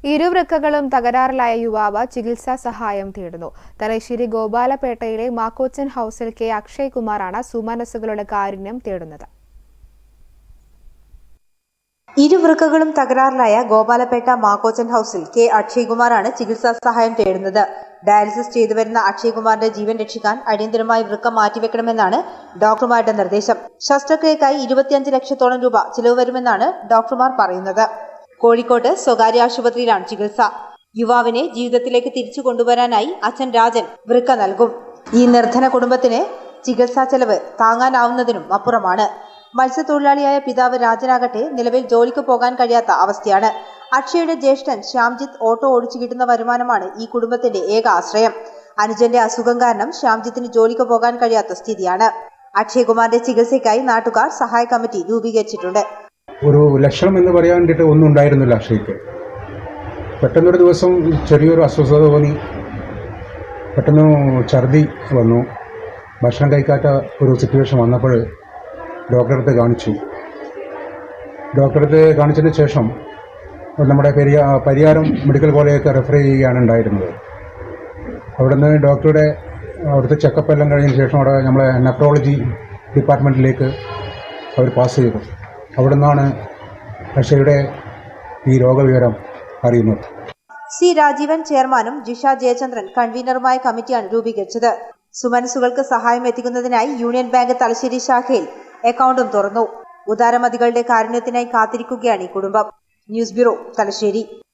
ഇരുവൃക്കകളും തകരാറിലായ യുവാവ് ചികിത്സാ സഹായം തേടുന്നു. തലശ്ശേരി ഗോപാലപേട്ടയിലെ മാക്കോച്ചൻ ഹൌസിൽ കെ അക്ഷയ് കുമാറാണ് സുമനസ്സുകളുടെ കാരുണ്യം തേടുന്നത്. ഇരുവൃക്കകളും തകരാറിലായ ഗോപാലപേട്ട മാക്കോച്ചൻ ഹൌസിൽ കെ അക്ഷയ് കുമാറാണ് ചികിത്സാ സഹായം തേടുന്നത്. ഡയാലിസിസ് ചെയ്തു വരുന്ന അക്ഷയ് കുമാറിന്റെ ജീവൻ രക്ഷിക്കാൻ അടിയന്തരമായി വൃക്ക മാറ്റിവെക്കണമെന്നാണ് ഡോക്ടർമാരുടെ നിർദ്ദേശം. ശസ്ത്രക്രിയക്കായി 25 ലക്ഷത്തോളം രൂപ ചിലവ് വരുമെന്നാണ് ഡോക്ടർമാർ പറയുന്നത്. കോഴിക്കോട്ട് സ്വകാര്യ ആശുപത്രിയിലാണ് ചികിത്സ. യുവാവിനെ ജീവിതത്തിലേക്ക് തിരിച്ചു കൊണ്ടുവരാനായി അച്ഛൻ രാജൻ വൃക്ക നൽകും. ഈ നിർധന കുടുംബത്തിന് ചികിത്സാ ചെലവ് താങ്ങാനാവുന്നതിനും അപ്പുറമാണ്. മത്സ്യത്തൊഴിലാളിയായ പിതാവ് രാജനാകട്ടെ നിലവിൽ ജോലിക്ക് പോകാൻ കഴിയാത്ത അവസ്ഥയാണ്. അക്ഷയുടെ ജ്യേഷ്ഠൻ ശ്യാംജിത്ത് ഓട്ടോ ഓടിച്ചു കിട്ടുന്ന വരുമാനമാണ് ഈ കുടുംബത്തിന്റെ ഏക ആശ്രയം. അനുജന്റെ അസുഖം കാരണം ശ്യാംജിത്തിന് ജോലിക്ക് പോകാൻ കഴിയാത്ത സ്ഥിതിയാണ്. അക്ഷയ് കുമാറിന്റെ ചികിത്സയ്ക്കായി നാട്ടുകാർ സഹായ കമ്മിറ്റി രൂപീകരിച്ചിട്ടുണ്ട്. ഒരു ലക്ഷണം എന്ന് പറയാൻ വേണ്ടിയിട്ട് ഒന്നും ഉണ്ടായിരുന്നില്ല അക്ഷയ്ക്ക്. പെട്ടെന്നൊരു ദിവസം ചെറിയൊരു അസ്വസ്ഥത തോന്നി. പെട്ടെന്ന് ഛർദി വന്നു. ഭക്ഷണം കഴിക്കാത്ത ഒരു സിറ്റുവേഷൻ വന്നപ്പോൾ ഡോക്ടറെ കാണിച്ചു. ഡോക്ടറെ കാണിച്ചതിന് ശേഷം നമ്മുടെ പരിയാരം മെഡിക്കൽ കോളേജൊക്കെ റെഫർ ചെയ്യുകയാണ് ഉണ്ടായിരുന്നത്. അവിടുന്ന് അവിടുത്തെ ചെക്കപ്പ് എല്ലാം കഴിഞ്ഞതിന് ശേഷം അവിടെ നമ്മളെ നെഫ്രോളജി ഡിപ്പാർട്ട്മെൻറ്റിലേക്ക് അവർ പാസ് ചെയ്തു. അവിടെ നിന്നാണ് അക്ഷയുടെ ഈ രോഗവിവരം അറിയുന്നത്. സി രാജീവൻ ചെയർമാനും ജിഷ ജയചന്ദ്രൻ കൺവീനറുമായ കമ്മിറ്റിയാണ് രൂപീകരിച്ചത്. സുമനസ്സുകൾക്ക് സഹായം എത്തിക്കുന്നതിനായി യൂണിയൻ ബാങ്ക് തലശ്ശേരി ശാഖയിൽ അക്കൗണ്ടും തുറന്നു. ഉദാരമതികളുടെ കാരുണ്യത്തിനായി കാത്തിരിക്കുകയാണ് ഈ കുടുംബം. News bureau, Thalassery.